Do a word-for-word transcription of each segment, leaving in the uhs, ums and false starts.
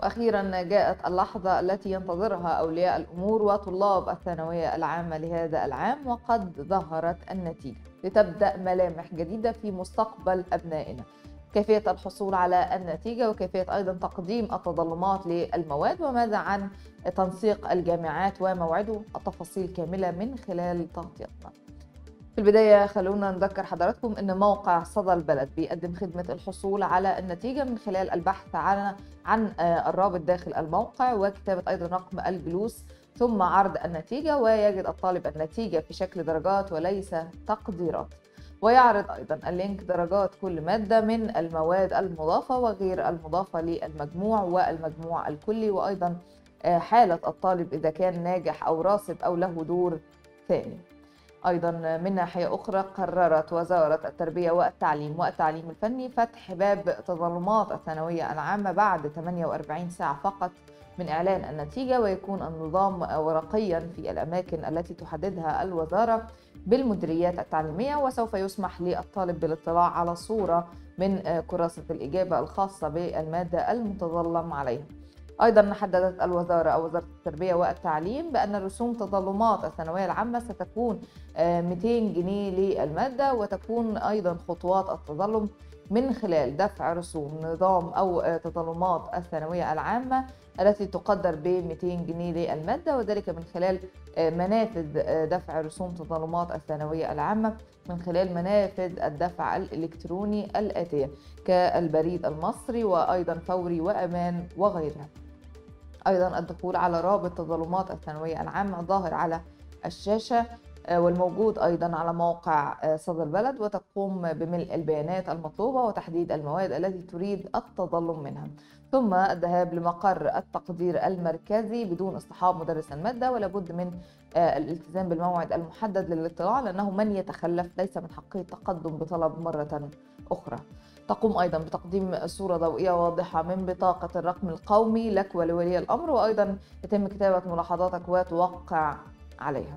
وأخيرا جاءت اللحظة التي ينتظرها أولياء الأمور وطلاب الثانوية العامة لهذا العام، وقد ظهرت النتيجة لتبدأ ملامح جديدة في مستقبل أبنائنا. كيفية الحصول على النتيجة وكيفية أيضا تقديم التظلمات للمواد، وماذا عن تنسيق الجامعات وموعده، التفاصيل كاملة من خلال تغطيتنا. في البداية خلونا نذكر حضراتكم أن موقع صدى البلد بيقدم خدمة الحصول على النتيجة من خلال البحث عن عن الرابط داخل الموقع وكتابة أيضا رقم الجلوس ثم عرض النتيجة، ويجد الطالب النتيجة في شكل درجات وليس تقديرات، ويعرض أيضا اللينك درجات كل مادة من المواد المضافة وغير المضافة للمجموع والمجموع الكلي، وأيضا حالة الطالب إذا كان ناجح أو راسب أو له دور ثاني. أيضا من ناحية أخرى قررت وزارة التربية والتعليم والتعليم الفني فتح باب تظلمات الثانوية العامة بعد ثمانية وأربعين ساعة فقط من إعلان النتيجة، ويكون النظام ورقيا في الأماكن التي تحددها الوزارة بالمديريات التعليمية، وسوف يسمح للطالب بالاطلاع على صورة من كراسة الإجابة الخاصة بالمادة المتظلم عليها. أيضا حددت الوزارة أو وزارة التربية والتعليم بأن رسوم تظلمات الثانوية العامة ستكون مئتين جنيه للمادة، وتكون أيضا خطوات التظلم من خلال دفع رسوم نظام أو تظلمات الثانوية العامة التي تقدر ب مئتين جنيه للمادة، وذلك من خلال منافذ دفع رسوم تظلمات الثانوية العامة من خلال منافذ الدفع الإلكتروني الآتية كالبريد المصري وأيضا فوري وأمان وغيرها. أيضا الدخول على رابط تظلمات الثانوية العامة ظاهر على الشاشة والموجود أيضا على موقع صدى البلد، وتقوم بملء البيانات المطلوبة وتحديد المواد التي تريد التظلم منها، ثم الذهاب لمقر التقدير المركزي بدون اصطحاب مدرس المادة، ولا بد من الالتزام بالموعد المحدد للاطلاع، لأنه من يتخلف ليس من حقه التقدم بطلب مرة أخرى. تقوم أيضا بتقديم صورة ضوئية واضحة من بطاقة الرقم القومي لك ولولي الأمر، وأيضا يتم كتابة ملاحظاتك وتوقع عليها.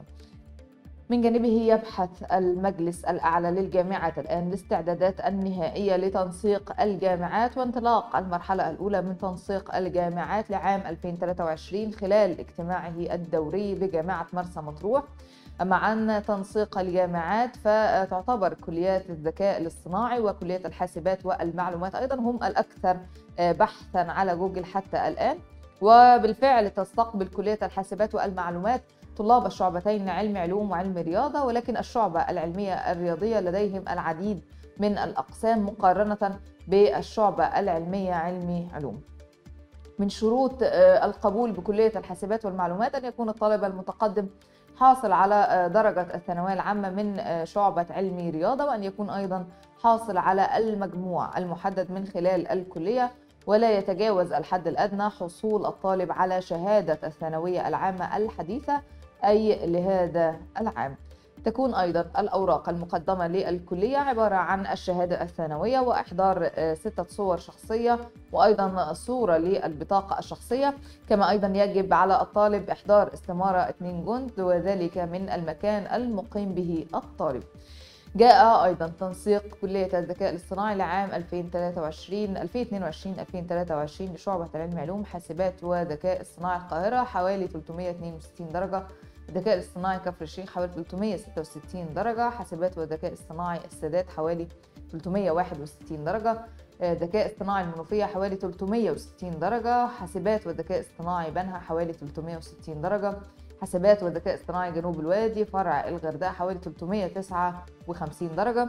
من جانبه يبحث المجلس الأعلى للجامعات الآن الاستعدادات النهائية لتنسيق الجامعات وانطلاق المرحلة الأولى من تنسيق الجامعات لعام ألفين وثلاثة وعشرين خلال اجتماعه الدوري بجامعة مرسى مطروح. أما عن تنسيق الجامعات فتعتبر كليات الذكاء الاصطناعي وكلية الحاسبات والمعلومات أيضا هم الأكثر بحثا على جوجل حتى الآن، وبالفعل تستقبل كلية الحاسبات والمعلومات طلاب الشعبتين علم علوم وعلم رياضة، ولكن الشعبة العلمية الرياضية لديهم العديد من الأقسام مقارنة بالشعبة العلمية علمي علوم. من شروط القبول بكلية الحاسبات والمعلومات أن يكون الطالب المتقدم حاصل على درجة الثانوية العامة من شعبة علمي رياضة، وأن يكون أيضا حاصل على المجموع المحدد من خلال الكلية، ولا يتجاوز الحد الأدنى حصول الطالب على شهادة الثانوية العامة الحديثة أي لهذا العام. تكون أيضا الأوراق المقدمة للكلية عبارة عن الشهادة الثانوية وإحضار ستة صور شخصية وأيضا صورة للبطاقة الشخصية، كما أيضا يجب على الطالب إحضار استمارة اتنين جند وذلك من المكان المقيم به الطالب. جاء أيضا تنسيق كلية الذكاء الاصطناعي لعام ألفين وثلاثة وعشرين ألفين واثنين وعشرين ألفين وثلاثة وعشرين لشعبة العلم علوم حاسبات وذكاء اصطناعي القاهرة حوالي ثلاثمئة واثنين وستين درجة، الذكاء الاصطناعي كفر الشيخ حوالي ثلاثمئة وستة وستين درجة، حاسبات وذكاء اصطناعي السادات حوالي ثلاثمئة وواحد وستين درجة، ذكاء اصطناعي المنوفية حوالي ثلاثمئة وستين درجة، حاسبات وذكاء اصطناعي بنها حوالي ثلاثمئة وستين درجة، حاسبات وذكاء اصطناعي جنوب الوادي فرع الغردقة حوالي ثلاثمئة وتسعة وخمسين درجة،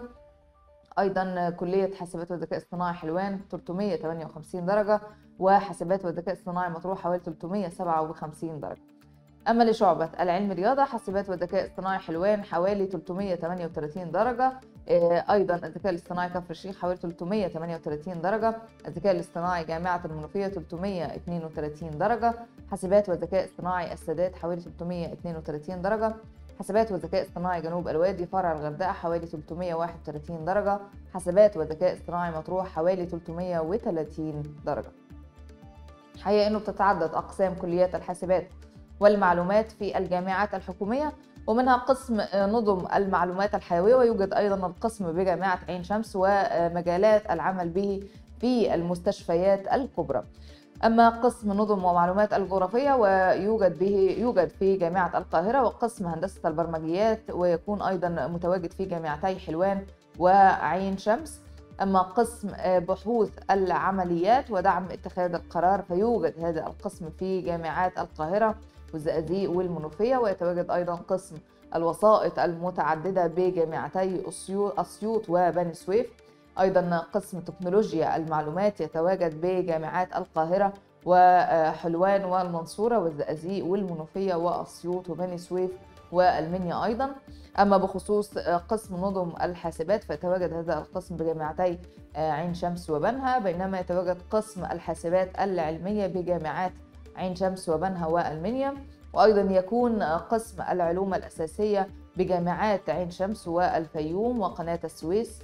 أيضا كلية حاسبات وذكاء اصطناعي حلوان ثلاثمئة وثمانية وخمسين درجة، وحاسبات وذكاء اصطناعي مطروح حوالي ثلاثمئة وسبعة وخمسين درجة. أما لشعبة العلم رياضة حاسبات وذكاء اصطناعي حلوان حوالي ثلاثمئة وثمانية وثلاثين درجة، أيضا الذكاء الاصطناعي كفر الشيخ حوالي ثلاثمئة وثمانية وثلاثين درجة، الذكاء الاصطناعي جامعة المنوفية ثلاثمئة واثنين وثلاثين درجة، حاسبات وذكاء اصطناعي السادات حوالي ثلاثمئة واثنين وثلاثين درجة، حاسبات وذكاء اصطناعي جنوب الوادي فرع الغردقة حوالي ثلاثمئة وواحد وثلاثين درجة، حاسبات وذكاء اصطناعي مطروح حوالي ثلاثمئة وثلاثين درجة. حقيقة أنه بتتعدد أقسام كليات الحاسبات والمعلومات في الجامعات الحكومية، ومنها قسم نظم المعلومات الحيوية، ويوجد أيضا القسم بجامعة عين شمس ومجالات العمل به في المستشفيات الكبرى. أما قسم نظم ومعلومات الجغرافية ويوجد به يوجد في جامعة القاهرة، وقسم هندسة البرمجيات ويكون أيضا متواجد في جامعتي حلوان وعين شمس. أما قسم بحوث العمليات ودعم اتخاذ القرار فيوجد هذا القسم في جامعات القاهرة والزقازيق والمنوفية، ويتواجد أيضا قسم الوسائط المتعددة بجامعتي أسيوط وبني سويف. أيضا قسم تكنولوجيا المعلومات يتواجد بجامعات القاهرة وحلوان والمنصورة والزقازيق والمنوفية وأسيوط وبني سويف والمنيا أيضا. أما بخصوص قسم نظم الحاسبات فيتواجد هذا القسم بجامعتي عين شمس وبنها، بينما يتواجد قسم الحاسبات العلمية بجامعات عين شمس وبنها والمنيا. وأيضا يكون قسم العلوم الأساسية بجامعات عين شمس والفيوم وقناة السويس.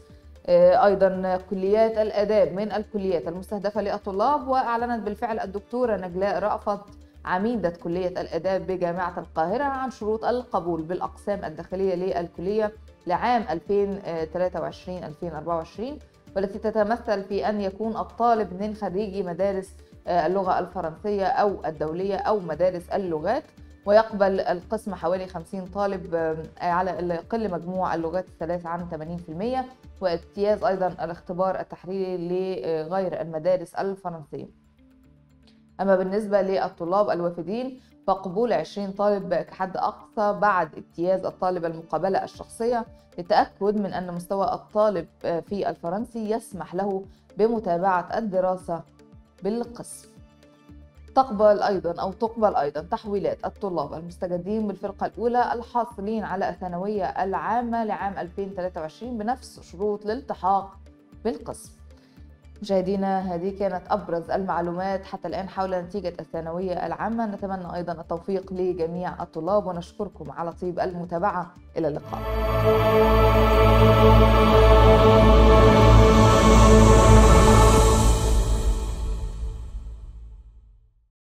أيضا كليات الآداب من الكليات المستهدفة للطلاب، وأعلنت بالفعل الدكتورة نجلاء رأفت عميدة كلية الآداب بجامعة القاهرة عن شروط القبول بالأقسام الداخلية للكلية لعام ألفين وثلاثة وعشرين ألفين وأربعة وعشرين، والتي تتمثل في أن يكون الطالب من خريجي مدارس اللغة الفرنسية أو الدولية أو مدارس اللغات، ويقبل القسم حوالي خمسين طالب على الأقل مجموع اللغات الثلاث عن ثمانين بالمئة، واجتياز أيضا الاختبار التحريري لغير المدارس الفرنسية. أما بالنسبة للطلاب الوافدين فقبول عشرين طالب كحد أقصى بعد اجتياز الطالب المقابلة الشخصية للتأكد من أن مستوى الطالب في الفرنسي يسمح له بمتابعة الدراسة بالقسم. تقبل أيضا أو تقبل أيضا تحويلات الطلاب المستجدين بالفرقة الأولى الحاصلين على الثانوية العامة لعام ألفين وثلاثة وعشرين بنفس شروط الالتحاق بالقسم. مشاهدينا، هذه كانت أبرز المعلومات حتى الآن حول نتيجة الثانوية العامة. نتمنى أيضا التوفيق لجميع الطلاب ونشكركم على طيب المتابعة. إلى اللقاء.